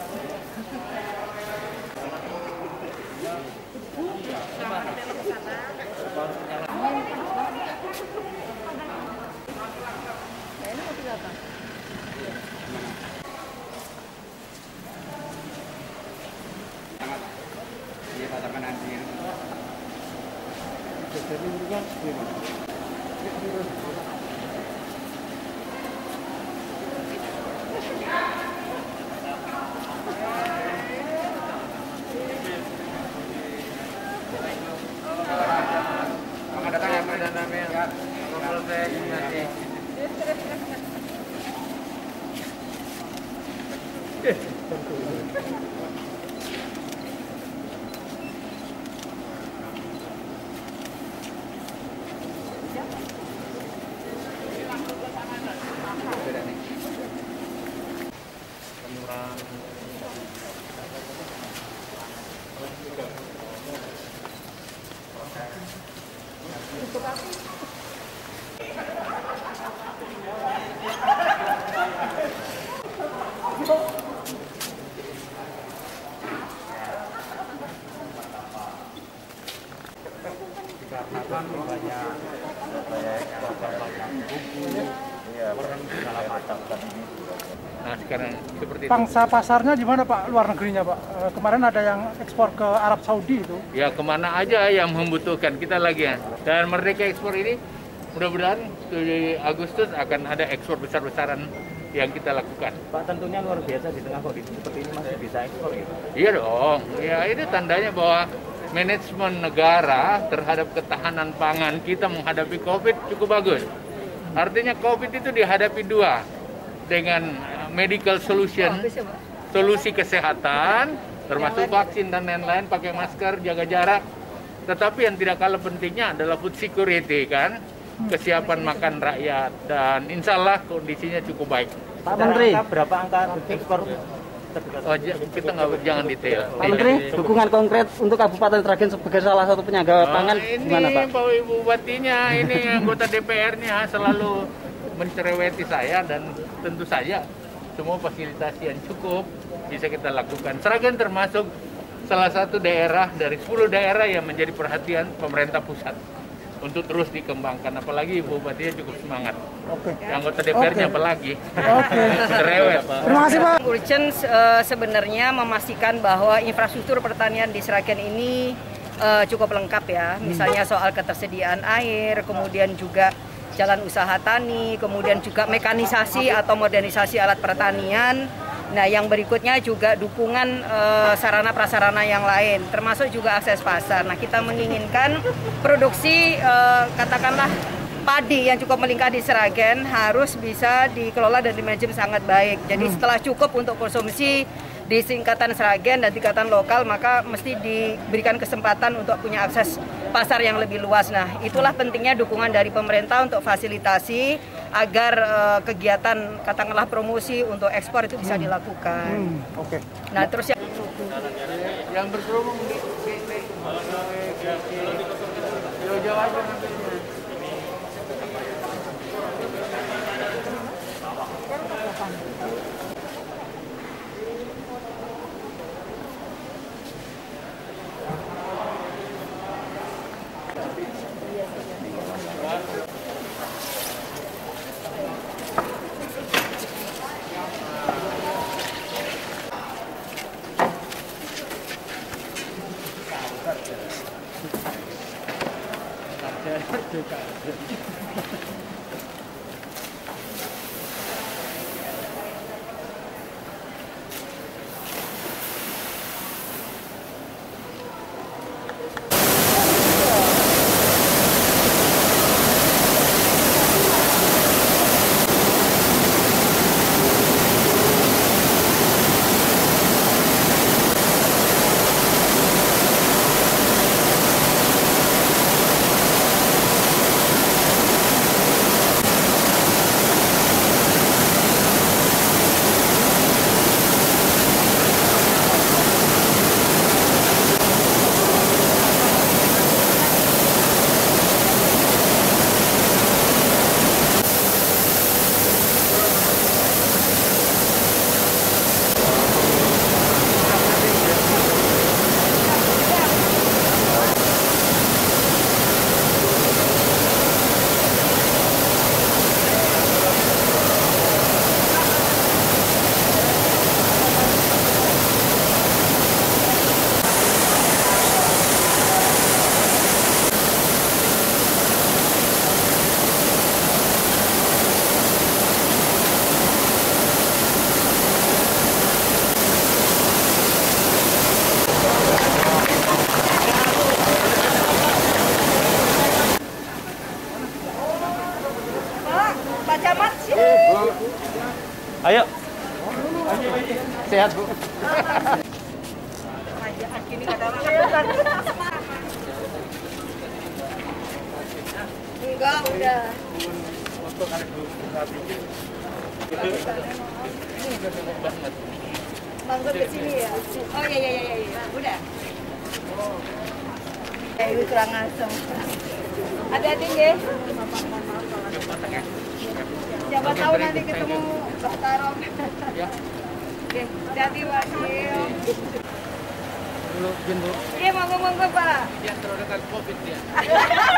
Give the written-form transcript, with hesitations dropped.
Nah, sekarang seperti itu. Pangsa pasarnya di mana Pak? Luar negerinya Pak? Kemarin ada yang ekspor ke Arab Saudi itu. Ya kemana aja yang membutuhkan kita lagi ya. Dan Merdeka Ekspor ini mudah-mudahan di Agustus akan ada ekspor besar-besaran yang kita lakukan. Pak, tentunya luar biasa di tengah kondisi seperti ini masih bisa ekspor gitu. Iya dong. Ya ini tandanya bahwa manajemen negara terhadap ketahanan pangan kita menghadapi COVID cukup bagus. Artinya COVID itu dihadapi dua, dengan medical solution, solusi kesehatan, termasuk vaksin dan lain-lain, pakai masker, jaga jarak. Tetapi yang tidak kalah pentingnya adalah food security kan, kesiapan makan rakyat, dan insya Allah kondisinya cukup baik. Pak Menteri, berapa angka ekspor? Oh, kita jangan detail. Pak Menteri, dukungan konkret untuk Kabupaten Sragen sebagai salah satu penyangga pangan gimana Pak? Ini Pak Ibu Bupatinya, ini anggota DPR-nya selalu mencereweti saya, dan tentu saja semua fasilitasi yang cukup bisa kita lakukan. Sragen termasuk salah satu daerah dari 10 daerah yang menjadi perhatian pemerintah pusat untuk terus dikembangkan, apalagi Ibu Bupatinya cukup semangat. Oke. Anggota DPR-nya apalagi. Oke. Cerewet. Terima kasih Pak. Urgent sebenarnya memastikan bahwa infrastruktur pertanian di Sragen ini cukup lengkap ya. Misalnya soal ketersediaan air, kemudian juga jalan usaha tani, kemudian juga mekanisasi atau modernisasi alat pertanian. Nah, yang berikutnya juga dukungan sarana prasarana yang lain, termasuk juga akses pasar. Nah, kita menginginkan produksi katakanlah padi yang cukup melingkar di Sragen harus bisa dikelola dan dimanajemen sangat baik. Jadi setelah cukup untuk konsumsi di tingkatan Sragen dan tingkatan lokal, maka mesti diberikan kesempatan untuk punya akses pasar yang lebih luas. Nah, itulah pentingnya dukungan dari pemerintah untuk fasilitasi agar kegiatan katakanlah promosi untuk ekspor itu bisa dilakukan. Oke. Nah, terus yang berkerumun di jauh-jauh aja nanti. Ayo. Sehat, Bu. Enggak, udah. Mangga ke sini ya? Oh iya. Udah. Ini kurang asem. Hati-hati ya. Siapa tahu nanti ketemu Pak Tarong. Oke, hati-hati Pak. Dulu, Bin, Bu. Iya, monggo Pak. Dia terdekat COVID ya.